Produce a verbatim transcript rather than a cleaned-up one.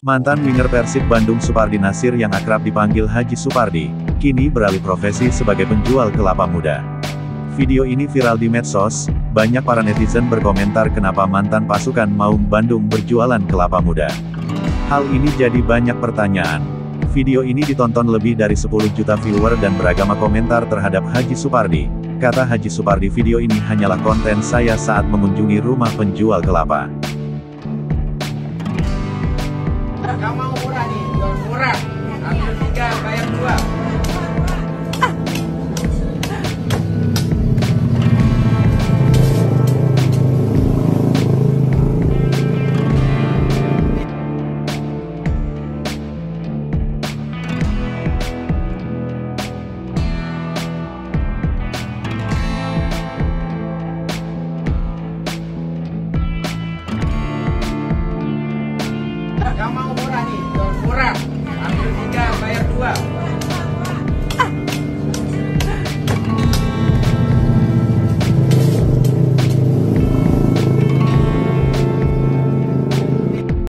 Mantan winger Persib Bandung Supardi Nasir yang akrab dipanggil Haji Supardi, kini beralih profesi sebagai penjual kelapa muda. Video ini viral di medsos, banyak para netizen berkomentar kenapa mantan pasukan Maung Bandung berjualan kelapa muda. Hal ini jadi banyak pertanyaan. Video ini ditonton lebih dari sepuluh juta viewer dan beragam komentar terhadap Haji Supardi. Kata Haji Supardi, video ini hanyalah konten saya saat mengunjungi rumah penjual kelapa. Kamu mau murah nih, jual murah. Ambil tiga, bayar dua. Kamu mau murah nih, jual murah. Ambil tiga, bayar